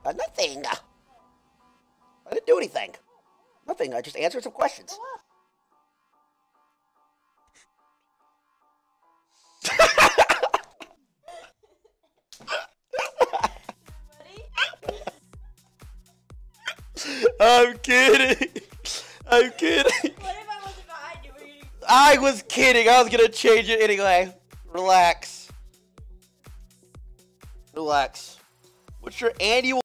Nothing. I didn't do anything. Nothing. I just answered some questions. I'm kidding. I'm kidding. What if I wasn't behind you? I was kidding. I was gonna change it anyway. Relax. Relax. What's your annual